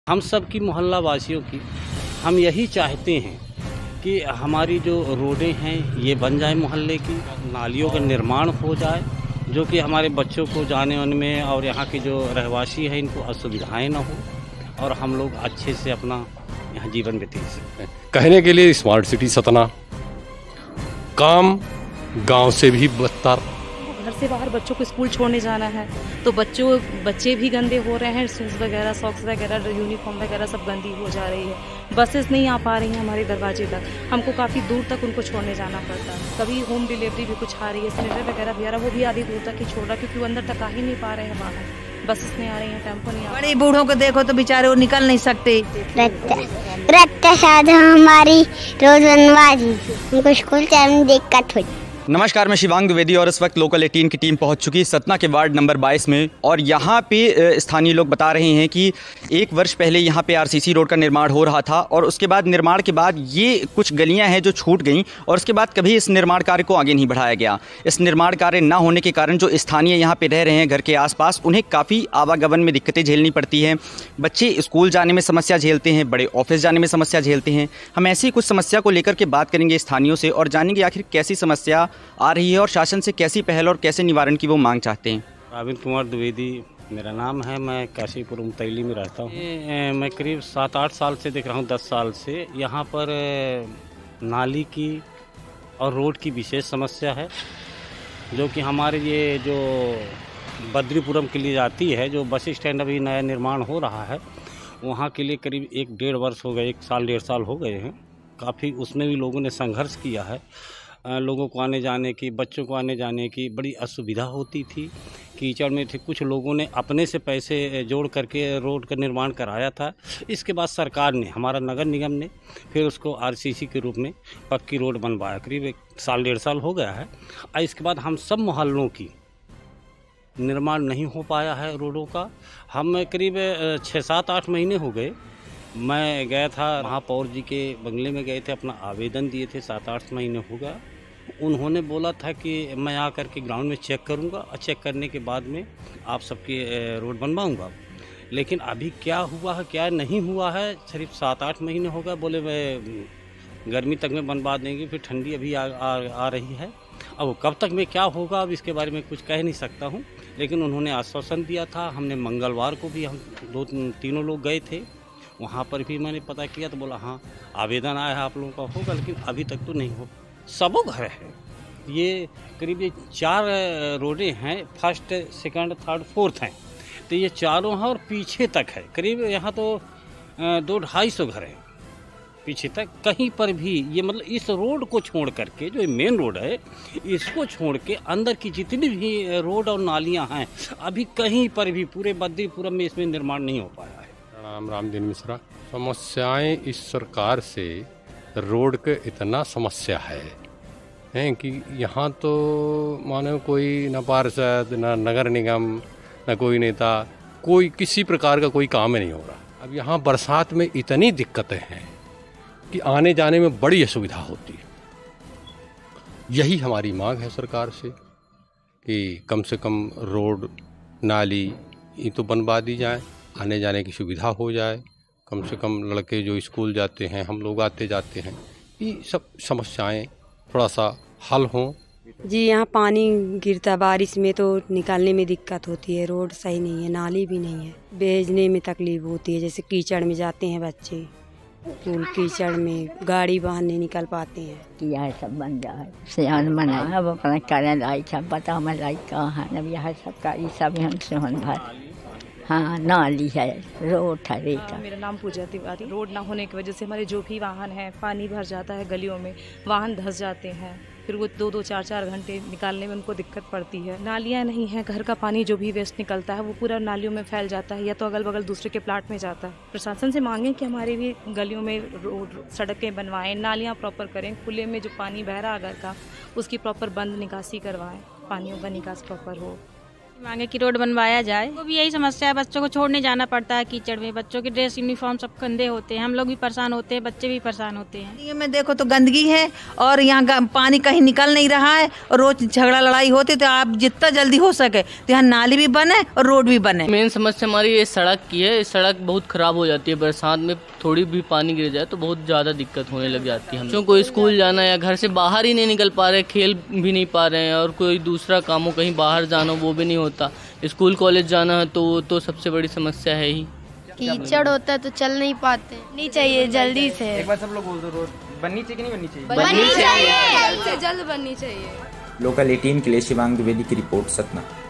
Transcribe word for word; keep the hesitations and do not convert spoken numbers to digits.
हम सब की मोहल्ला वासियों की हम यही चाहते हैं कि हमारी जो रोडें हैं ये बन जाए, मोहल्ले की नालियों का निर्माण हो जाए, जो कि हमारे बच्चों को जाने आने में और यहाँ के जो रहवासी हैं इनको असुविधाएं ना हो और हम लोग अच्छे से अपना यहाँ जीवन व्यतीत सकते हैं। कहने के लिए स्मार्ट सिटी सतना, काम गांव से भी बदतर। घर से बाहर बच्चों को स्कूल छोड़ने जाना है तो बच्चों बच्चे भी गंदे हो रहे हैं, शूज़ वगैरह, सॉक्स वगैरह, यूनिफॉर्म वगैरह सब गंदी हो जा रही है। बसेस नहीं आ पा रही हैं हमारे दरवाजे तक, हमको काफ़ी दूर तक उनको छोड़ने जाना पड़ता है। कभी होम डिलीवरी भी कुछ आ रही है, सिलेंडर वगैरह भी आ रहा है, वो भी आधी दूर तक ही छोड़ रहा है क्योंकि वो अंदर तक आ ही नहीं पा रहे हैं बाहर। बसेस नहीं आ रही हैं, टेम्पो नहीं आ रही। बड़े बूढ़ों को देखो तो बेचारे वो निकल नहीं सकते। रत्ता साधु हमारी रोज बनवा दी, उनको स्कूल जाने में दिक्कत हुई। नमस्कार, मैं शिवांग द्विवेदी और इस वक्त लोकल अठारह की टीम पहुंच चुकी है सतना के वार्ड नंबर बाईस में। और यहां पे स्थानीय लोग बता रहे हैं कि एक वर्ष पहले यहां पे आरसीसी रोड का निर्माण हो रहा था और उसके बाद निर्माण के बाद ये कुछ गलियां हैं जो छूट गईं और उसके बाद कभी इस निर्माण कार्य को आगे नहीं बढ़ाया गया। इस निर्माण कार्य न होने के कारण जो स्थानीय यहाँ पे रह रहे हैं घर के आसपास, उन्हें काफ़ी आवागमन में दिक्कतें झेलनी पड़ती है। बच्चे स्कूल जाने में समस्या झेलते हैं, बड़े ऑफिस जाने में समस्या झेलते हैं। हम ऐसी कुछ समस्या को लेकर के बात करेंगे स्थानीयों से और जानेंगे आखिर कैसी समस्या आ रही है और शासन से कैसी पहल और कैसे निवारण की वो मांग चाहते हैं। प्रवीण कुमार द्विवेदी मेरा नाम है, मैं काशीपुर उमतैली में रहता हूँ। मैं करीब सात आठ साल से देख रहा हूँ, दस साल से यहाँ पर नाली की और रोड की विशेष समस्या है, जो कि हमारे ये जो बद्रीपुरम के लिए जाती है, जो बस स्टैंड अभी नया निर्माण हो रहा है, वहाँ के लिए करीब एक डेढ़ वर्ष हो गए, एक साल डेढ़ साल हो गए हैं। काफ़ी उसमें भी लोगों ने संघर्ष किया है। लोगों को आने जाने की, बच्चों को आने जाने की बड़ी असुविधा होती थी, कीचड़ में थे। कुछ लोगों ने अपने से पैसे जोड़ करके रोड का निर्माण कराया था। इसके बाद सरकार ने, हमारा नगर निगम ने फिर उसको आरसीसी के रूप में पक्की रोड बनवाया, करीब एक साल डेढ़ साल हो गया है। और इसके बाद हम सब मोहल्लों की निर्माण नहीं हो पाया है रोडों का। हम करीब छः सात आठ महीने हो गए, मैं गया था महापौर जी के बंगले में गए थे, अपना आवेदन दिए थे, सात आठ महीने हो गया। उन्होंने बोला था कि मैं आकर के ग्राउंड में चेक करूंगा और चेक करने के बाद में आप सबकी रोड बनवाऊंगा। लेकिन अभी क्या हुआ है क्या नहीं हुआ है, सिर्फ सात आठ महीने हो गए। बोले मैं गर्मी तक में बनवा देंगे, फिर ठंडी अभी आ, आ, आ रही है। अब कब तक में क्या होगा अब इसके बारे में कुछ कह नहीं सकता हूँ, लेकिन उन्होंने आश्वासन दिया था। हमने मंगलवार को भी हम दो तीनों लोग गए थे, वहाँ पर भी मैंने पता किया तो बोला हाँ आवेदन आया है आप लोगों का होगा, लेकिन अभी तक तो नहीं हो। सबों घर है ये, करीब ये चार रोडें हैं, फर्स्ट सेकंड थर्ड फोर्थ हैं, तो ये चारों हैं और पीछे तक है करीब यहाँ तो दो ढाई सौ घर हैं पीछे तक। कहीं पर भी ये मतलब इस रोड को छोड़ करके, जो मेन रोड है इसको छोड़ के अंदर की जितनी भी रोड और नालियाँ हैं, अभी कहीं पर भी पूरे बद्रीपुरम में इसमें निर्माण नहीं हो पाया है। राम रामदीन मिश्रा। समस्याएं इस सरकार से रोड के इतना समस्या है हैं कि यहाँ तो मानो कोई न पार्षद, न नगर निगम, न कोई नेता, कोई किसी प्रकार का कोई काम ही नहीं हो रहा। अब यहाँ बरसात में इतनी दिक्कतें हैं कि आने जाने में बड़ी असुविधा होती है। यही हमारी मांग है सरकार से कि कम से कम रोड, नाली ये तो बनवा दी जाए, आने जाने की सुविधा हो जाए। कम से कम लड़के जो स्कूल जाते हैं, हम लोग आते जाते हैं, ये सब समस्याएं थोड़ा सा हल हों। जी, यहाँ पानी गिरता बारिश में तो निकालने में दिक्कत होती है, रोड सही नहीं है, नाली भी नहीं है, भेजने में तकलीफ होती है। जैसे कीचड़ में जाते हैं बच्चे, स्कूल कीचड़ में गाड़ी बाहर नहीं निकल पाते हैं। यह सब बन जाए, सियान बनाए, अब अपना करें लाइक है, पता हमें लाइक कहाँ है, अब यह सब का ये सब हम सोहन भर। हाँ, नाली है, रोड है, रेत है। मेरा नाम पूजा तिवारी। रोड ना होने की वजह से हमारे जो भी वाहन हैं, पानी भर जाता है गलियों में, वाहन धंस जाते हैं, फिर वो दो दो चार चार घंटे निकालने में उनको दिक्कत पड़ती है। नालियाँ नहीं हैं, घर का पानी जो भी वेस्ट निकलता है वो पूरा नालियों में फैल जाता है या तो अगल बगल दूसरे के प्लाट में जाता है। प्रशासन से मांगें कि हमारे भी गलियों में रोड, सड़कें बनवाएं, नालियाँ प्रॉपर करें, खुले में जो पानी बह रहा है घर का उसकी प्रॉपर बंद निकासी करवाएं, पानियों का निकास प्रॉपर हो। मांगे कि रोड बनवाया जाए। तो भी यही समस्या है, बच्चों को छोड़ने जाना पड़ता है कीचड़ में, बच्चों की ड्रेस यूनिफॉर्म सब गंदे होते हैं, हम लोग भी परेशान होते हैं, बच्चे भी परेशान होते हैं। ये में देखो तो गंदगी है और यहाँ पानी कहीं निकल नहीं रहा है और रोज झगड़ा लड़ाई होती, तो आप जितना जल्दी हो सके तो यहाँ नाली भी बने और रोड भी बने। मेन समस्या हमारी ये सड़क की है, सड़क बहुत खराब हो जाती है, बरसात में थोड़ी भी पानी गिर जाए तो बहुत ज्यादा दिक्कत होने लग जाती है। बच्चों को स्कूल जाना या घर से बाहर ही नहीं निकल पा रहे, खेल भी नहीं पा रहे हैं और कोई दूसरा काम हो, कहीं बाहर जाना वो भी नहीं होता, स्कूल कॉलेज जाना है तो वो तो सबसे बड़ी समस्या है ही। कीचड़ होता है तो चल नहीं पाते। नहीं चाहिए जल्दी से। एक बार सब लोग बोल दो, रोड बननी चाहिए कि नहीं बननी चाहिए? बननी चाहिए, जल्द से जल्द बननी चाहिए। लोकल एटीन के लिए शिवांग द्विवेदी की रिपोर्ट, सतना।